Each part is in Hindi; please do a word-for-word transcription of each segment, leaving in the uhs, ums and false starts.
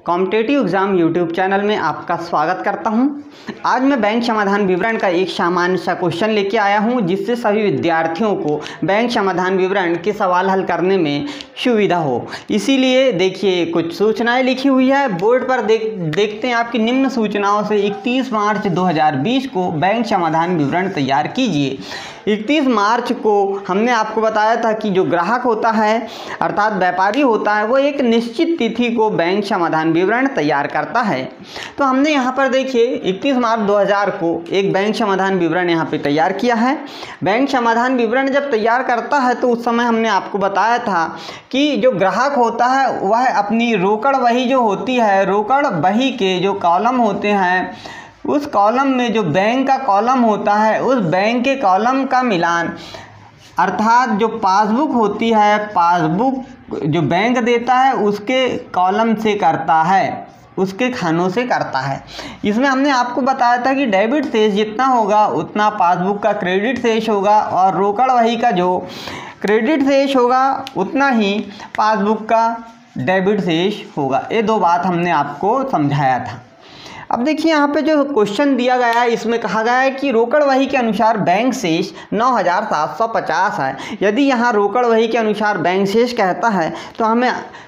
कॉम्पिटिटिव एग्ज़ाम यूट्यूब चैनल में आपका स्वागत करता हूं। आज मैं बैंक समाधान विवरण का एक सामान्य सा क्वेश्चन लेके आया हूं, जिससे सभी विद्यार्थियों को बैंक समाधान विवरण के सवाल हल करने में सुविधा हो। इसीलिए देखिए कुछ सूचनाएं लिखी हुई है बोर्ड पर। देख देखते हैं आपकी निम्न सूचनाओं से इकतीस मार्च दो हज़ार बीस को बैंक समाधान विवरण तैयार कीजिए। इकतीस मार्च को हमने आपको बताया था कि जो ग्राहक होता है अर्थात व्यापारी होता है वो एक निश्चित तिथि को बैंक समाधान विवरण तैयार करता है। तो हमने यहाँ पर देखिए इकतीस मार्च दो हज़ार को एक बैंक समाधान विवरण यहाँ पे तैयार किया है। बैंक समाधान विवरण जब तैयार करता है तो उस समय हमने आपको बताया था कि जो ग्राहक होता है वह अपनी रोकड़ बही जो होती है, रोकड़ बही के जो कॉलम होते हैं उस कॉलम में जो बैंक का कॉलम होता है उस बैंक के कॉलम का मिलान अर्थात जो पासबुक होती है, पासबुक जो बैंक देता है उसके कॉलम से करता है, उसके खानों से करता है। इसमें हमने आपको बताया था कि डेबिट शेष जितना होगा उतना पासबुक का क्रेडिट शेष होगा और रोकड़ बही का जो क्रेडिट शेष होगा उतना ही पासबुक का डेबिट शेष होगा। ये दो बात हमने आपको समझाया था। अब देखिए यहाँ पे जो क्वेश्चन दिया गया है इसमें कहा गया है कि रोकड़ बही के अनुसार बैंक शेष नौ हज़ार सात सौ पचास है। यदि यहाँ रोकड़ बही के अनुसार बैंक शेष कहता है तो हमें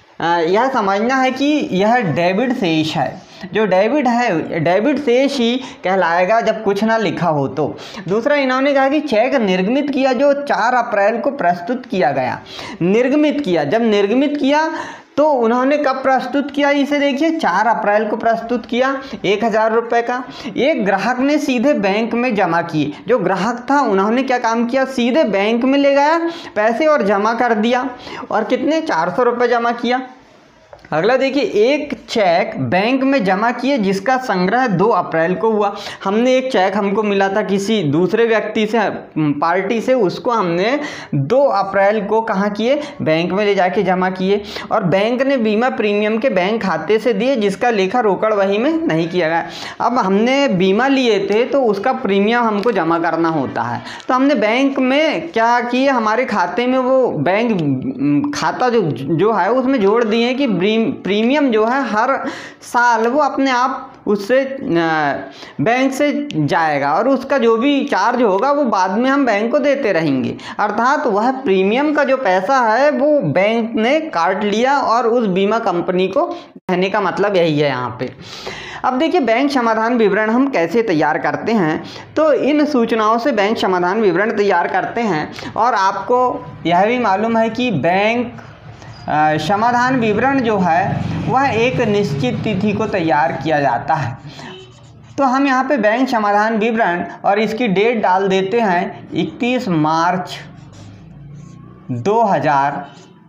यह समझना है कि यह डेबिट शेष है। जो डेबिट है डेबिट शेष ही कहलाएगा जब कुछ ना लिखा हो तो। दूसरा इन्होंने कहा कि चेक निर्गमित किया जो चार अप्रैल को प्रस्तुत किया गया। निर्गमित किया, जब निर्गमित किया तो उन्होंने कब प्रस्तुत किया इसे देखिए चार अप्रैल को प्रस्तुत किया एक हज़ार रुपये का। एक ग्राहक ने सीधे बैंक में जमा किए। जो ग्राहक था उन्होंने क्या काम किया, सीधे बैंक में ले गया पैसे और जमा कर दिया और कितने चार सौ रुपये जमा किया। अगला देखिए एक चेक बैंक में जमा किए जिसका संग्रह दो अप्रैल को हुआ। हमने एक चेक हमको मिला था किसी दूसरे व्यक्ति से, पार्टी से, उसको हमने दो अप्रैल को कहाँ किए, बैंक में ले जाके जमा किए और बैंक ने बीमा प्रीमियम के बैंक खाते से दिए जिसका लेखा रोकड़ बही में नहीं किया गया। अब हमने बीमा लिए थे तो उसका प्रीमियम हमको जमा करना होता है तो हमने बैंक में क्या किए, हमारे खाते में वो बैंक खाता जो जो है उसमें जोड़ दिए कि प्रीमियम जो है हर साल वो अपने आप उससे बैंक से जाएगा और उसका जो भी चार्ज होगा वो बाद में हम बैंक को देते रहेंगे। अर्थात वह प्रीमियम का जो पैसा है वो बैंक ने काट लिया और उस बीमा कंपनी को देने का मतलब यही है यहाँ पे। अब देखिए बैंक समाधान विवरण हम कैसे तैयार करते हैं। तो इन सूचनाओं से बैंक समाधान विवरण तैयार करते हैं और आपको यह भी मालूम है कि बैंक समाधान विवरण जो है वह एक निश्चित तिथि को तैयार किया जाता है। तो हम यहाँ पे बैंक समाधान विवरण और इसकी डेट डाल देते हैं इकतीस मार्च दो हज़ार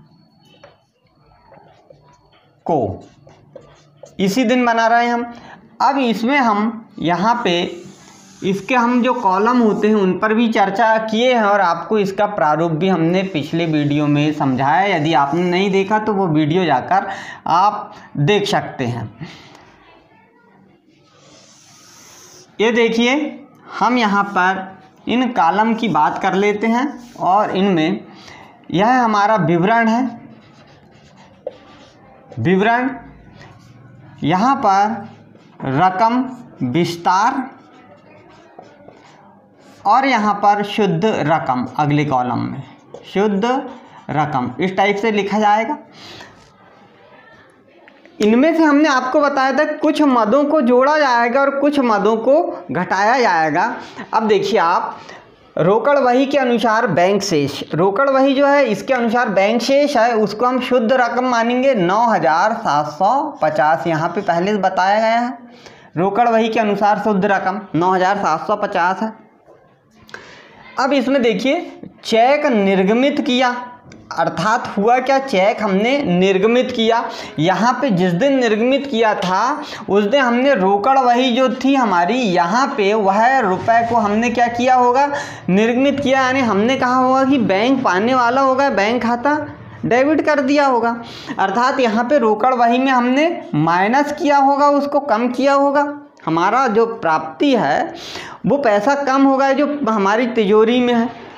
को, इसी दिन बना रहे हैं हम। अब इसमें हम यहाँ पे इसके हम जो कॉलम होते हैं उन पर भी चर्चा किए हैं और आपको इसका प्रारूप भी हमने पिछले वीडियो में समझाया। यदि आपने नहीं देखा तो वो वीडियो जाकर आप देख सकते हैं। ये देखिए हम यहाँ पर इन कॉलम की बात कर लेते हैं और इनमें यह हमारा विवरण है। विवरण यहाँ पर रकम विस्तार और यहाँ पर शुद्ध रकम अगले कॉलम में शुद्ध रकम इस टाइप से लिखा जाएगा। इनमें से हमने आपको बताया था कुछ मदों को जोड़ा जाएगा और कुछ मदों को घटाया जाएगा। अब देखिए आप रोकड़ बही के अनुसार बैंक शेष, रोकड़ बही जो है इसके अनुसार बैंक शेष है उसको हम शुद्ध रकम मानेंगे नौ हज़ार सात सौ पचास। यहाँ पे पहले से बताया गया है रोकड़ बही के अनुसार शुद्ध रकम नौ हज़ार सात सौ पचास है। अब इसमें देखिए चेक निर्गमित किया अर्थात हुआ क्या, चेक हमने निर्गमित किया। यहाँ पे जिस दिन निर्गमित किया था उस दिन हमने रोकड़ बही जो थी हमारी यहाँ पे वह रुपए को हमने क्या किया होगा, निर्गमित किया। यानी हमने कहा होगा कि बैंक पाने वाला होगा, बैंक खाता डेबिट कर दिया होगा। अर्थात यहाँ पे रोकड़ बही में हमने माइनस किया होगा, उसको कम किया होगा। हमारा जो प्राप्ति है वो पैसा कम होगा जो हमारी तिजोरी में है।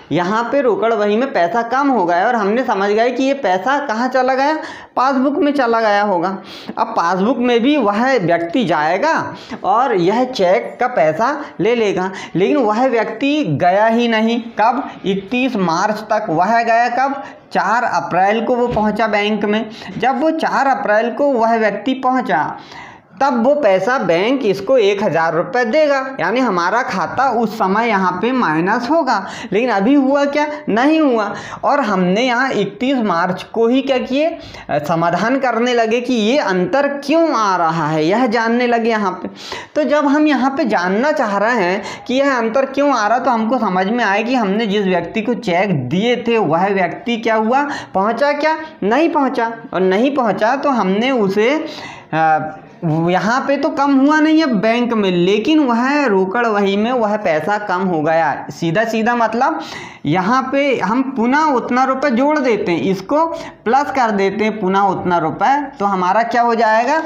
यहाँ पे रोकड़ वही में पैसा कम हो गया और हमने समझ गए कि ये पैसा कहाँ चला गया, पासबुक में चला गया होगा। अब पासबुक में भी वह व्यक्ति जाएगा और यह चेक का पैसा ले लेगा, लेकिन वह व्यक्ति गया ही नहीं। कब? इकतीस मार्च तक वह गया। कब? चार अप्रैल को वो पहुंचा बैंक में। जब वो चार अप्रैल को वह व्यक्ति पहुंचा तब वो पैसा बैंक इसको एक हज़ार रुपये देगा, यानी हमारा खाता उस समय यहाँ पे माइनस होगा। लेकिन अभी हुआ क्या? नहीं हुआ। और हमने यहाँ इकतीस मार्च को ही क्या किए, समाधान करने लगे कि ये अंतर क्यों आ रहा है, यह जानने लगे यहाँ पे। तो जब हम यहाँ पे जानना चाह रहे हैं कि यह अंतर क्यों आ रहा, तो हमको समझ में आए कि हमने जिस व्यक्ति को चेक दिए थे वह व्यक्ति क्या हुआ, पहुँचा क्या? नहीं पहुँचा। और नहीं पहुँचा तो हमने उसे आ, यहाँ पे तो कम हुआ नहीं है बैंक में, लेकिन वह रोकड़ वही में वह पैसा कम हो गया। सीधा सीधा मतलब यहाँ पे हम पुनः उतना रुपए जोड़ देते हैं, इसको प्लस कर देते हैं पुनः उतना रुपए, तो हमारा क्या हो जाएगा,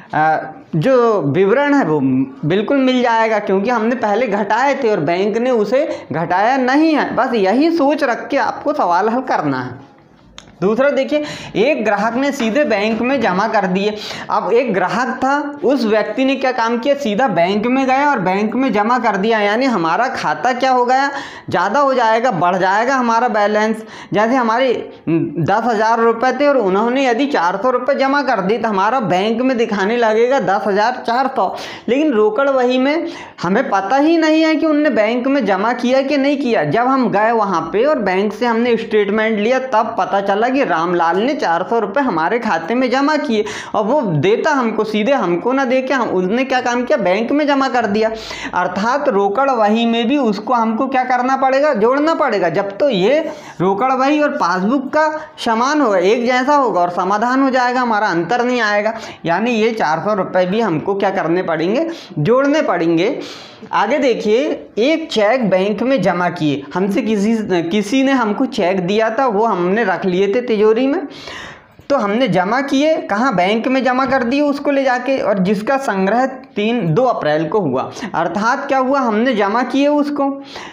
जो विवरण है वो बिल्कुल मिल जाएगा, क्योंकि हमने पहले घटाए थे और बैंक ने उसे घटाया नहीं है। बस यही सोच रख के आपको सवाल हल करना है। दूसरा देखिए, एक ग्राहक ने सीधे बैंक में जमा कर दिए। अब एक ग्राहक था, उस व्यक्ति ने क्या काम किया, सीधा बैंक में गया और बैंक में जमा कर दिया, यानी हमारा खाता क्या हो गया, ज़्यादा हो जाएगा, बढ़ जाएगा हमारा बैलेंस। जैसे हमारे दस हज़ार रुपये थे और उन्होंने यदि चार सौ रुपये जमा कर दी तो हमारा बैंक में दिखाने लगेगा दस हज़ार चार सौ। लेकिन रोकड़ वही में हमें पता ही नहीं है कि उनने बैंक में जमा किया कि नहीं किया। जब हम गए वहाँ पे और बैंक से हमने स्टेटमेंट लिया तब पता चला कि रामलाल ने चार सौ रुपये हमारे खाते में जमा किए, और वो देता हमको, सीधे हमको ना दे के हम उसने क्या काम किया, बैंक में जमा कर दिया। अर्थात रोकड़ वही में भी उसको हमको क्या करना पड़ेगा, जोड़ना पड़ेगा। जब तो ये रोकड़ वही और पासबुक का समान होगा, एक जैसा होगा और समाधान हो जाएगा, हमारा अंतर नहीं आएगा। यानी ये चार सौ रुपये भी हमको क्या करने पड़ेंगे, जोड़ने पड़ेंगे। आगे देखिए, एक चेक बैंक में जमा किए, हमसे किसी किसी ने हमको चेक दिया था, वो हमने रख लिए थे तिजोरी में, तो हमने जमा किए, कहाँ, बैंक में जमा कर दिए उसको ले जाके, और जिसका संग्रह तीन दो अप्रैल को हुआ। अर्थात क्या हुआ, हमने जमा किए उसको,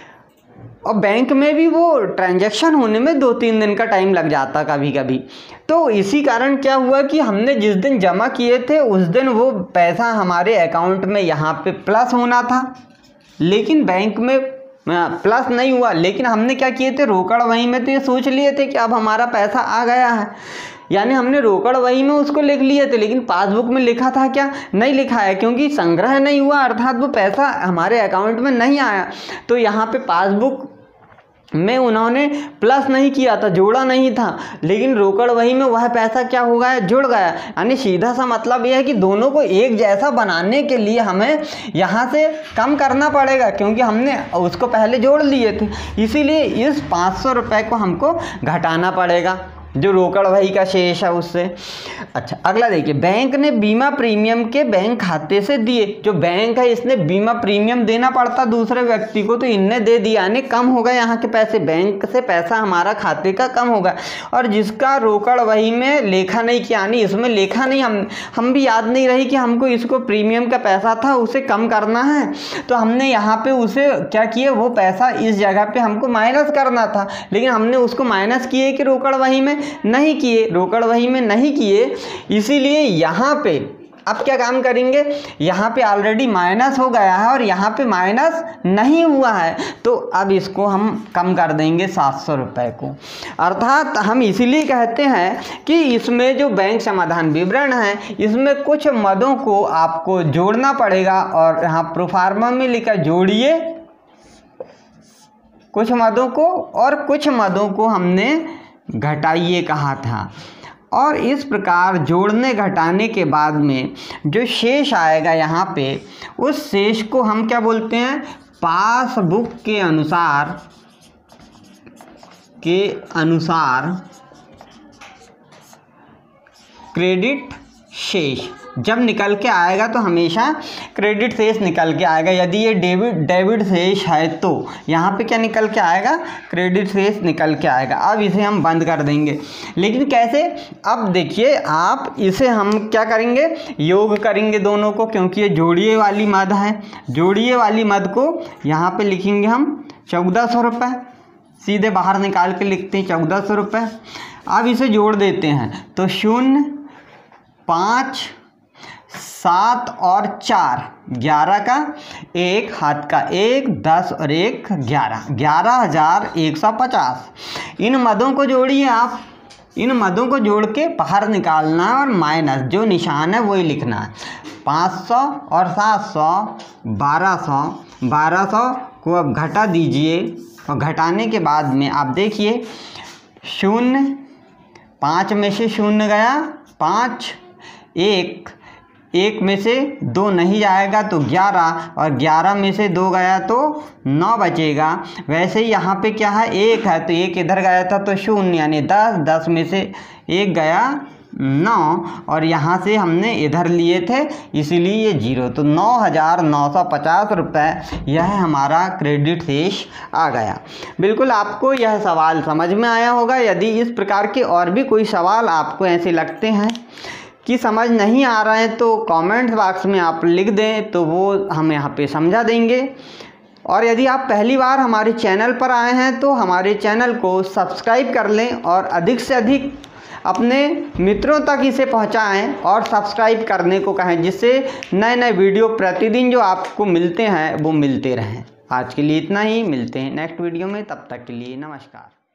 और बैंक में भी वो ट्रांजैक्शन होने में दो तीन दिन का टाइम लग जाता कभी कभी। तो इसी कारण क्या हुआ कि हमने जिस दिन जमा किए थे उस दिन वो पैसा हमारे अकाउंट में यहाँ पे प्लस होना था, लेकिन बैंक में प्लस नहीं हुआ। लेकिन हमने क्या किए थे, रोकड़ वही में तो ये सोच लिए थे कि अब हमारा पैसा आ गया है, यानी हमने रोकड़ वही में उसको लिख लिए थे, लेकिन पासबुक में लिखा था क्या, नहीं लिखा है, क्योंकि संग्रह नहीं हुआ, अर्थात वो पैसा हमारे अकाउंट में नहीं आया। तो यहाँ पे पासबुक में उन्होंने प्लस नहीं किया था, जोड़ा नहीं था, लेकिन रोकड़ वही में वह पैसा क्या हो गया, जुड़ गया। यानी सीधा सा मतलब यह है कि दोनों को एक जैसा बनाने के लिए हमें यहाँ से कम करना पड़ेगा, क्योंकि हमने उसको पहले जोड़ लिए थे, इसीलिए इस पाँच सौ रुपये को हमको घटाना पड़ेगा जो रोकड़ वही का शेष है उससे। अच्छा, अगला देखिए, बैंक ने बीमा प्रीमियम के बैंक खाते से दिए। जो बैंक है इसने बीमा प्रीमियम देना पड़ता दूसरे व्यक्ति को, तो इनने दे दिया, यानी कम हो गए यहाँ के पैसे, बैंक से पैसा हमारा खाते का कम होगा। और जिसका रोकड़ वही में लेखा नहीं किया, यानी इसमें लेखा नहीं, हम हम भी याद नहीं रही कि हमको इसको प्रीमियम का पैसा था उसे कम करना है, तो हमने यहाँ पे उसे क्या किए, वो पैसा इस जगह पे हमको माइनस करना था, लेकिन हमने उसको माइनस किए कि रोकड़ वही में नहीं किए, रोकड़ वही में नहीं किए, इसीलिए यहाँ पे अब क्या काम करेंगे, यहाँ पे ऑलरेडी माइनस हो गया है और यहाँ पे माइनस नहीं हुआ है, तो अब इसको हम कम कर देंगे सात सौ रुपये को। अर्थात हम इसीलिए कहते हैं कि इसमें जो बैंक समाधान विवरण है इसमें कुछ मदों को आपको जोड़ना पड़ेगा, और यहाँ प्रोफार्मा में लिखा जोड़िए कुछ मदों को और कुछ मदों को हमने घटाइए कहा था। और इस प्रकार जोड़ने घटाने के बाद में जो शेष आएगा यहाँ पे, उस शेष को हम क्या बोलते हैं, पासबुक के अनुसार के अनुसार क्रेडिट शेष जब निकल के आएगा तो हमेशा क्रेडिट शेष निकल के आएगा। यदि ये डेबिट डेबिट शेष है तो यहाँ पे क्या निकल के आएगा, क्रेडिट शेष निकल के आएगा। अब इसे हम बंद कर देंगे, लेकिन कैसे, अब देखिए आप इसे हम क्या करेंगे, योग करेंगे दोनों को, क्योंकि ये जोड़िए वाली मद है। जोड़िए वाली मद को यहाँ पे लिखेंगे हम चौदह सौ रुपये, सीधे बाहर निकाल के लिखते हैं चौदह सौ रुपये। अब इसे जोड़ देते हैं तो शून्य, पाँच, सात और चार, ग्यारह का एक, हाथ का एक, दस और एक ग्यारह, ग्यारह हज़ार एक सौ पचास। इन मदों को जोड़िए आप, इन मदों को जोड़ के बाहर निकालना है और माइनस जो निशान है वही लिखना है। पाँच सौ और सात सौ, बारह सौ, बारह सौ को अब घटा दीजिए और घटाने के बाद में आप देखिए शून्य, पाँच में से शून्य गया, पाँच, एक, एक में से दो नहीं जाएगा तो ग्यारह, और ग्यारह में से दो गया तो नौ बचेगा। वैसे ही यहाँ पे क्या है, एक है तो एक इधर गया था तो शून्य, यानी दस, दस में से एक गया नौ, और यहाँ से हमने इधर लिए थे इसीलिए ये जीरो, तो नौ हज़ार नौ सौ पचास रुपये यह हमारा क्रेडिट शेष आ गया। बिल्कुल आपको यह सवाल समझ में आया होगा। यदि इस प्रकार के और भी कोई सवाल आपको ऐसे लगते हैं कि समझ नहीं आ रहा है तो कमेंट बॉक्स में आप लिख दें तो वो हम यहाँ पे समझा देंगे। और यदि आप पहली बार हमारे चैनल पर आए हैं तो हमारे चैनल को सब्सक्राइब कर लें और अधिक से अधिक अपने मित्रों तक इसे पहुंचाएं और सब्सक्राइब करने को कहें, जिससे नए नए वीडियो प्रतिदिन जो आपको मिलते हैं वो मिलते रहें। आज के लिए इतना ही, मिलते हैं नेक्स्ट वीडियो में, तब तक के लिए नमस्कार।